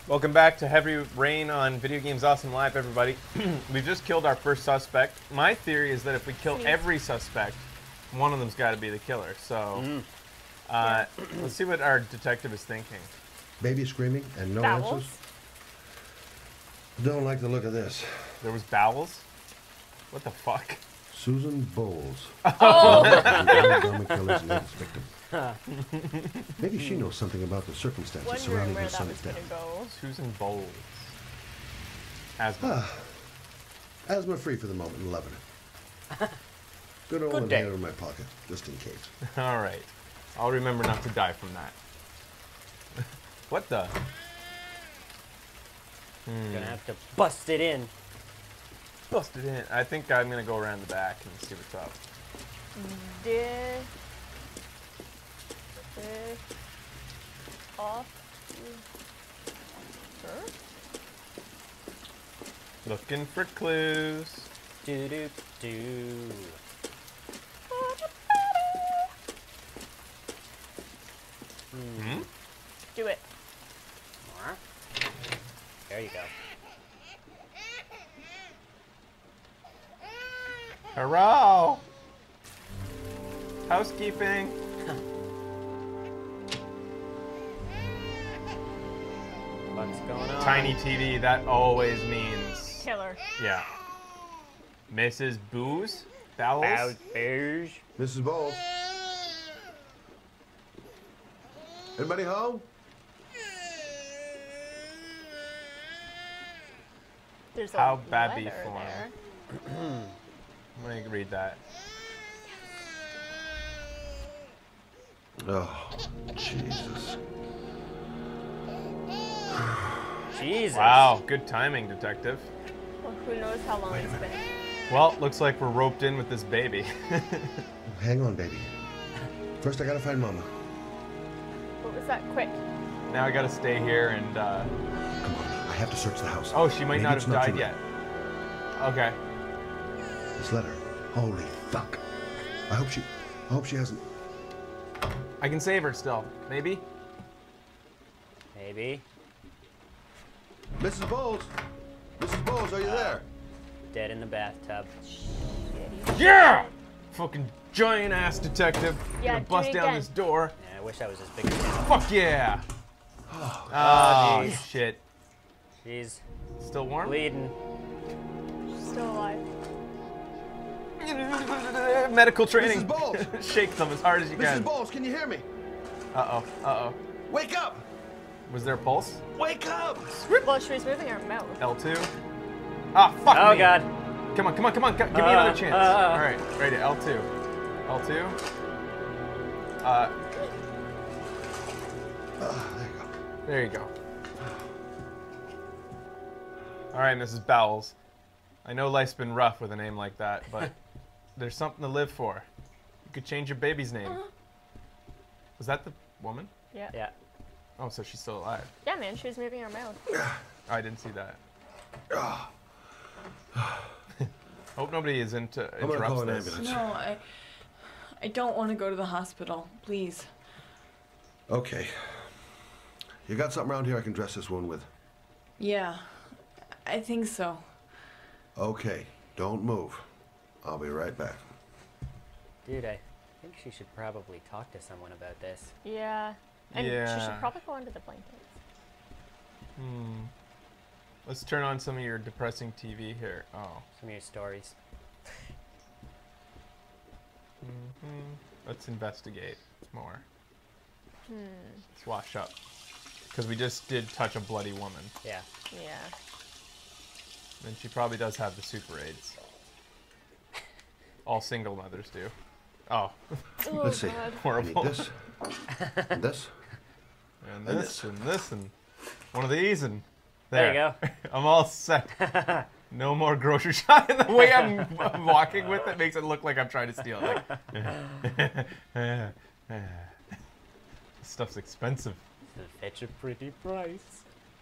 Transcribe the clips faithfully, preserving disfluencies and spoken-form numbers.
Welcome back to Heavy Rain on Video Games Awesome Live, everybody. We've just killed our first suspect. My theory is that if we kill every suspect, one of them's got to be the killer. So, mm. uh, yeah. Let's see what our detective is thinking. Baby screaming and no Bowels? answers. Don't like the look of this. There was bowels? What the fuck? Susan Bowles. Oh! The killer's latest victim. Maybe she knows something about the circumstances Wondering surrounding where her that son's was gonna death. go. Susan Bowles. Asthma. Ah, asthma free for the moment and loving it. Good old Good day. inhaler in my pocket, just in case. All right. I'll remember not to die from that. What the? Hmm. Gonna have to bust it in. Bust it in. I think I'm gonna go around the back and see what's up. De de off her? Looking for clues. Do do do. Hmm? Do it. There you go. Hello. Housekeeping. What's going on? Tiny T V. That always means Killer. yeah. Missus Booze. Bowles. Bows, bears. Missus Bowles. Anybody home? There's a How babby letter form. there. I'm gonna read that. Oh, Jesus. Jesus. Wow, good timing, detective. Well, who knows how long it's been. Well, looks like we're roped in with this baby. Hang on, baby. First, I gotta find Mama. What was that? Quick. Now I gotta stay here and, uh... Come on, I have to search the house. oh, she might Maybe not it's have not died too yet. late. Okay. This letter. Holy fuck. I hope she... I hope she hasn't... I can save her still. Maybe? Maybe. Missus Bowles! Missus Bowles, are you there? Dead in the bathtub. Yeah! Fucking giant ass detective. Yeah, Gonna do bust it down again. this door. Yeah, I wish I was as big as him. Fuck yeah! Oh, Oh, jeez. shit. She's Still warm? bleeding. She's still alive. Medical training. Missus Bowles! Shake them as hard as you Missus can. Bowles, can you hear me? Uh-oh. Uh-oh. Wake up! Was there a pulse? Wake up! Well, she was moving her mouth. L two. Ah, fuck Oh me. God. Come on, come on, come on. Give me Uh, another chance. uh. All right, ready. L two. L two. Uh, Ah, there you go. there you go. All right, Missus Bowles. I know life's been rough with a name like that, but there's something to live for. You could change your baby's name. Was that the woman? Yeah. Yeah. Oh, so she's still alive. Yeah, man, she was moving her mouth. Oh, I didn't see that. Hope nobody is into I'm gonna call interrupts an this. ambulance. No, I, I don't want to go to the hospital. Please. Okay. You got something around here I can dress this wound with? Yeah, I think so. Okay, don't move. I'll be right back. Dude, I think she should probably talk to someone about this. Yeah. And she Yeah. should probably go under the blankets. Hmm. Let's turn on some of your depressing T V here. Oh. Some of your stories. Hmm. Let's investigate more. Hmm. Let's wash up. Because we just did touch a bloody woman. Yeah. Yeah. And she probably does have the super AIDS. All single mothers do. Oh. Oh, Let's see. God. I need Horrible. this. And this. And And this and this and one of these and There there. you I'm all set. No more grocery shopping. The way I'm, I'm walking with it makes it look like I'm trying to steal it. Like, this stuff's expensive. Fetch a pretty price.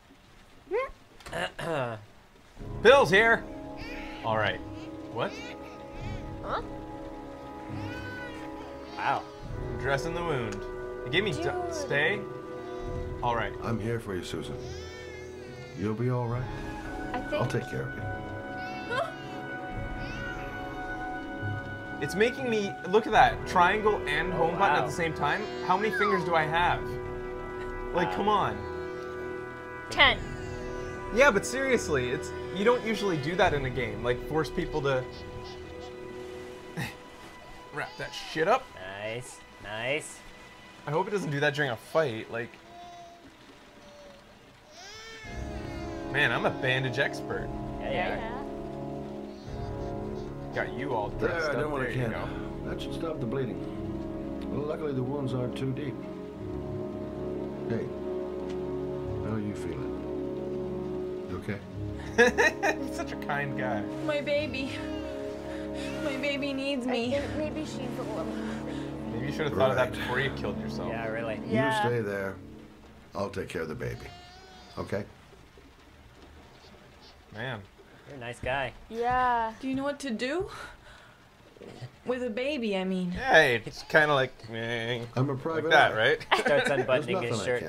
Bill's here. All right. What? Huh? Wow. Dressing the wound. You gave me d- Dude. stay. All right. I'm here for you, Susan. You'll be all right. I think. I'll take care of you. It's making me look at that triangle and Oh, home button wow. at the same time. How many fingers do I have? Like, come on. Ten. Yeah, but seriously, it's you don't usually do that in a game. Like, force people to wrap that shit up. Nice, nice. I hope it doesn't do that during a fight. Like, man, I'm a bandage expert. Yeah, you Yeah, are. yeah. Got you all dressed There, I up. don't want There to you can. go. That should stop the bleeding. Well, luckily the wounds aren't too deep. Hey, how are you feeling? You okay? He's such a kind guy. My baby. My baby needs I me. think maybe she's a little hungry. Maybe you should have thought of that Right. before you killed yourself. Yeah, really. Yeah. You stay there. I'll take care of the baby. Okay? Man. You're a nice guy. Yeah. Do you know what to do? With a baby, I mean. Hey, it's kind of like, eh, I'm a like private that, eye. right? Starts There's unbuttoning nothing his I shirt.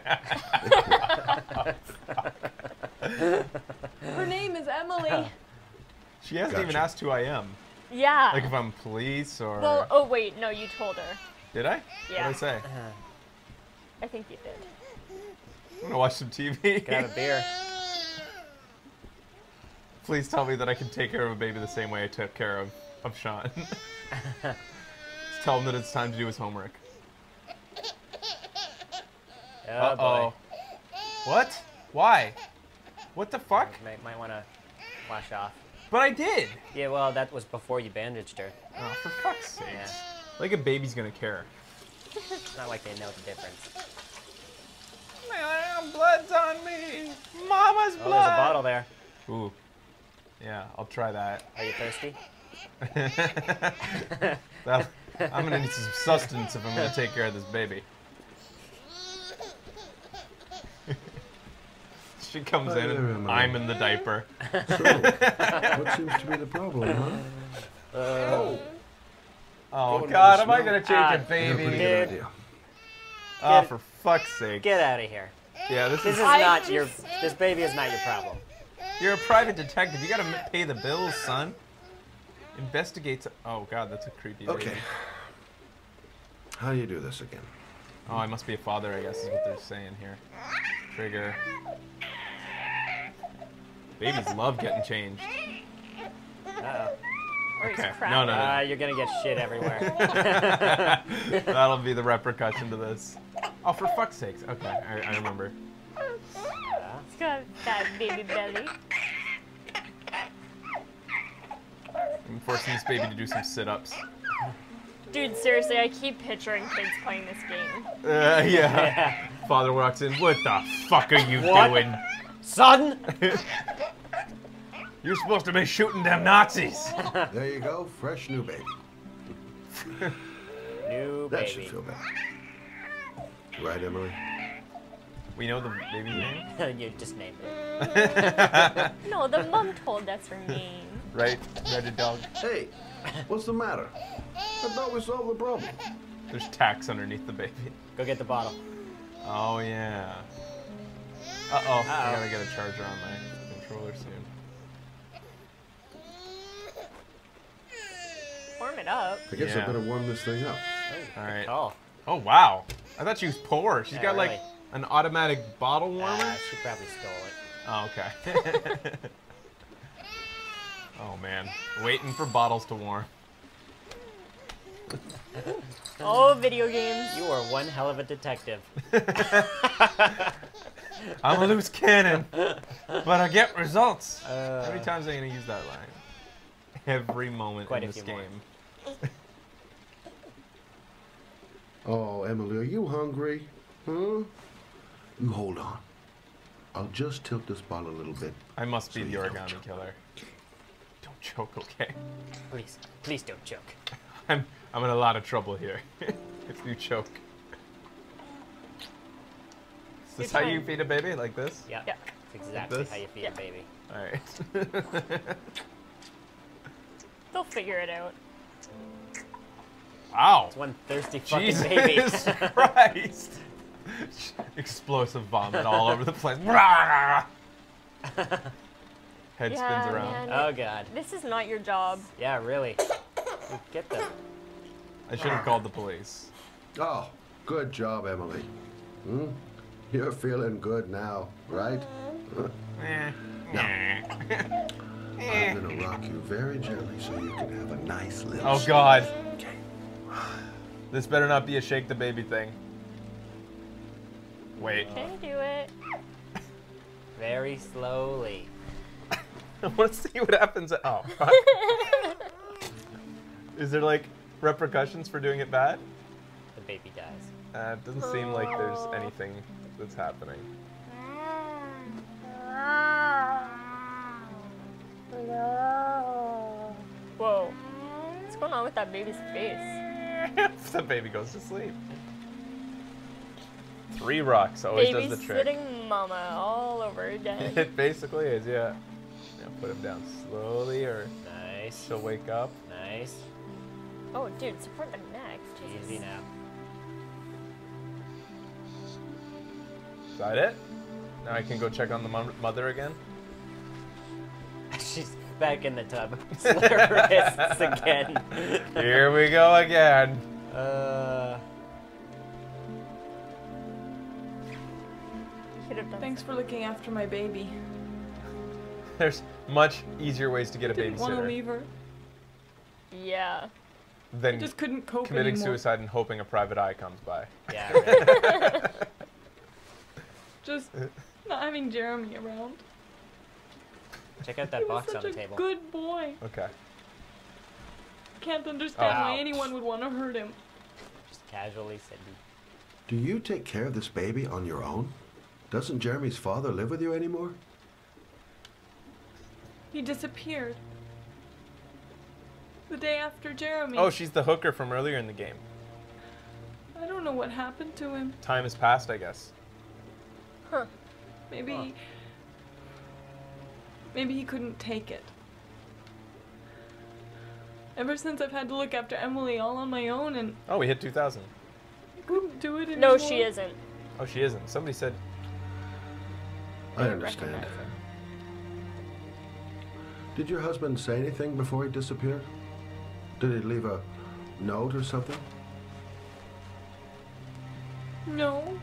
can't do. Her name is Emily. She hasn't even Gotcha. asked who I am. Yeah. Like if I'm police or. Well, oh wait, no, you told her. Did I? Yeah. What did I say? I think you did. I'm gonna watch some T V. Can I have a beer? Please tell me that I can take care of a baby the same way I took care of, of Sean. Just tell him that it's time to do his homework. Oh, Uh boy. oh. What? Why? What the fuck? Might, might want to wash off. But I did. Yeah, well, that was before you bandaged her. Oh, for fuck's sake. Yeah. Like a baby's gonna care. It's not like they know the difference. Man, blood's on me. Mama's Oh, blood. there's a bottle there. Ooh. Yeah, I'll try that. Are you thirsty? That- I'm gonna need some sustenance if I'm gonna take care of this baby. She comes Hi in there, and Emily. I'm in the diaper. So, what seems to be the problem, huh? Uh, Oh Going God, to am I smell? gonna change Ah, a Yeah, pretty baby? good Dude. idea. Oh, Get- for fuck's sake. get out of here. Yeah, this This is. is I not just- your. This baby is not your problem. You're a private detective. You gotta m- pay the bills, son. Investigates. Oh God, that's a creepy. Okay. baby. How do you do this again? Oh, I must be a father, I guess, is what they're saying here. Trigger. Babies love getting changed. Uh-oh. Or he's Okay, crap. no, no, no. Uh, you're gonna get shit everywhere. That'll be the repercussion to this. Oh, for fuck's sakes. Okay, I, I remember. It's got that baby belly. I'm forcing this baby to do some sit-ups. Dude, seriously, I keep picturing kids playing this game. Uh, yeah. Father walks in. What the fuck are you What? doing? Son! You're supposed to be shooting them Nazis. There you go, fresh new baby. New That should baby. feel better. Right, Emily? We know the baby's name, You just named it. No, the mom told us her name. right? Reddit dog. Hey, what's the matter? I thought we solved the problem. There's tacks underneath the baby. Go get the bottle. Oh yeah. Uh oh. I Uh-oh. gotta get a charger on my controller soon. Warm it up. I guess Yeah. I better warm this thing up. Oh, All good right. call. Oh wow. I thought she was poor. She's Yeah, got like really. an automatic bottle warmer. Uh, she probably stole it. Oh, okay. Oh man, waiting for bottles to warm. Oh, video games. You are one hell of a detective. I'm a loose cannon, but I get results. How Uh, many times are you gonna use that line? Every moment Quite in a this few more. game. Oh, Emily, are you hungry? Huh? You hold on. I'll just tilt this bottle a little bit. I must be So the you don't origami choke. killer. Don't choke, okay? please, please don't choke. I'm I'm in a lot of trouble here. If you choke. Is this You're how you trying- feed a baby? Like this? Yeah, Yeah. that's exactly this? how you feed Yeah. a baby. Alright. They'll figure it out. Wow. It's one thirsty fucking Jesus baby. Christ. Explosive vomit all over the place. Rah! Head Yeah, spins around. man. Oh god. This is not your job. Yeah, really. You get them. I should have called the police. Oh, good job, Emily. Hmm? You're feeling good now, right? Eh. I'm gonna rock you very gently so you can have a nice little Oh sleep. God. Okay. This better not be a shake the baby thing. Wait. Can you do it? Very slowly. I want to see what happens. Oh. Fuck. Is there like repercussions for doing it bad? The baby dies. Uh, it doesn't seem like there's anything that's happening. Whoa. What's going on with that baby's face? The baby goes to sleep. Three rocks always does the trick. Babysitting mama all over again. It basically is, yeah. Yeah. Put him down slowly, or Nice. she'll wake up. Nice. Oh, dude, support the neck. Easy now. Is that it? Now I can go check on the mom- mother again. She's back in the tub. Slit her wrists again. Here we go again. Uh, Could have done Thanks for looking after my baby. There's much easier ways to get a Didn't want to babysitter leave her. Yeah. than Just couldn't cope committing anymore. suicide and hoping a private eye comes by. yeah, really. Just not having Jeremy around. Check out He that was box such on the a table. good boy. Okay. Can't understand why Ouch. anyone would want to hurt him. Just casually sitting. Do you take care of this baby on your own? Doesn't Jeremy's father live with you anymore? He disappeared. The day after Jeremy. Oh, she's the hooker from earlier in the game. I don't know what happened to him. Time has passed, I guess. Huh. Maybe. Huh. Maybe he couldn't take it. Ever since I've had to look after Emily all on my own, and Oh, we hit two thousand. I couldn't do it No, anymore. she isn't. Oh, she isn't. Somebody said, I didn't understand. recognize her. Did your husband say anything before he disappeared? Did he leave a note or something? No.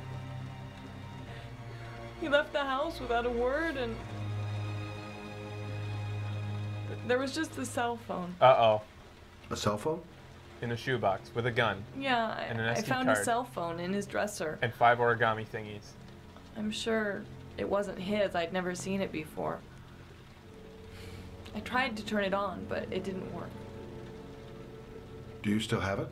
He left the house without a word, and there was just the cell phone. uh-oh, A cell phone? in a shoebox with a gun Yeah, And an I, S I D found card. his cell phone in his dresser. and five origami thingies. I'm sure it wasn't his. I'd never seen it before. I tried to turn it on, but it didn't work. Do you still have it?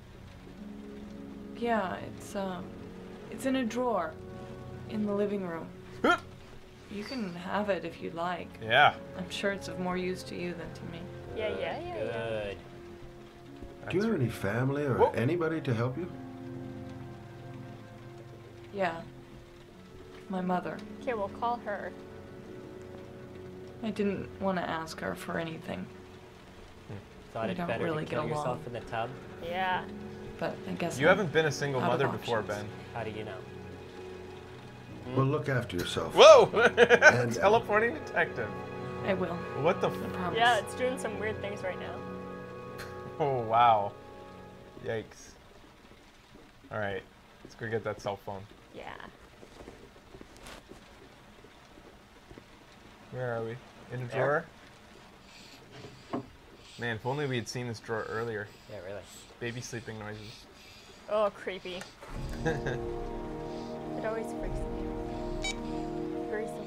Yeah, it's um, it's in a drawer, in the living room. You can have it if you'd like. Yeah. I'm sure it's of more use to you than to me. Yeah, yeah, yeah, yeah. Good. Do you have any family or Whoa. anybody to help you? Yeah. My mother. Okay, we'll call her. I didn't want to ask her for anything, Thought We it don't better really to kill get yourself along. in the tub. Yeah. but I guess You I'm haven't been a single out of mother before, options. Ben. How do you know? Well, look after yourself. Whoa! And- Teleporting detective. I will. What the I f- promise. Yeah, it's doing some weird things right now. Oh, wow. Yikes. Alright, let's go get that cell phone. Yeah. Where are we? In a There. drawer? Man, if only we had seen this drawer earlier. Yeah, really. Baby sleeping noises. Oh, creepy. It always freaks me out. Hurry so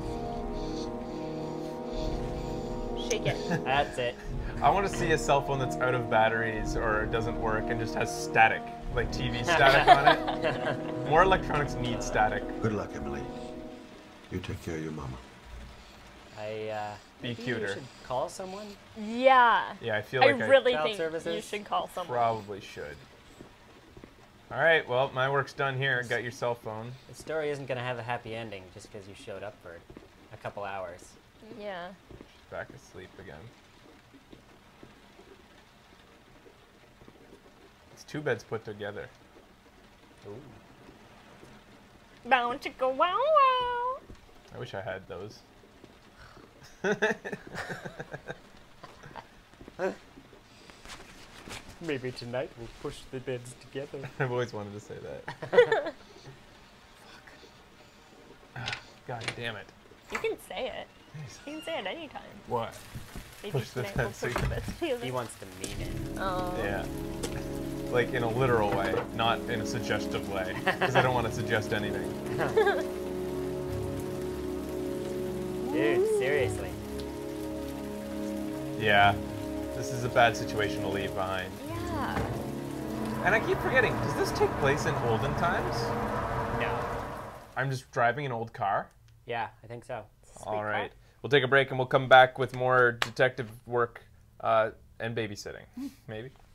fast. Shake it. That's it. I want to see a cell phone that's out of batteries or doesn't work and just has static, like T V static on it. More electronics need static. Good luck, Emily. You take care of your mama. I, uh... Be maybe cuter. You should call someone? Yeah. Yeah, I feel I like I, really Child think services? you should call someone. probably should. Alright, well, my work's done here. Got your cell phone. The story isn't gonna have a happy ending just because you showed up for a couple hours. Yeah. She's back asleep again. It's two beds put together. Ooh. Bound to go wow wow. I wish I had those. Maybe tonight we'll push the beds together. I've always wanted to say that. Fuck. God damn it. You can say it. You can say it anytime. What? Maybe Push the tonight we'll beds push the beds together. He wants to mean it. Oh. Yeah. Like in a literal way, not in a suggestive way. Because I don't want to suggest anything. Dude, seriously. Yeah. This is a bad situation to leave behind. Yeah. And I keep forgetting, does this take place in olden times? No. I'm just driving an old car? Yeah, I think so. Sweet All right. car. We'll take a break and we'll come back with more detective work uh, and babysitting. Maybe.